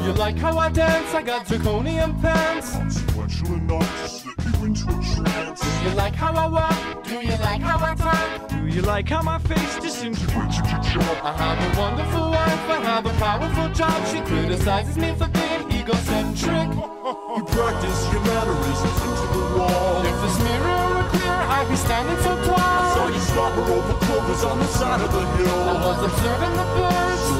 you like how I dance? I got draconian pants. Consequential enough to slip you into a trance. Do you like how I walk? Do you like how I talk? Do you like how my face disintegrates if you jump? I have a wonderful wife, I have a powerful job. She criticizes me for being egocentric. You practice your mannerisms into the wall. If this mirror were clear, I'd be standing so I tall. saw you slobber over clovers on the side of the I hill. was observing the birds.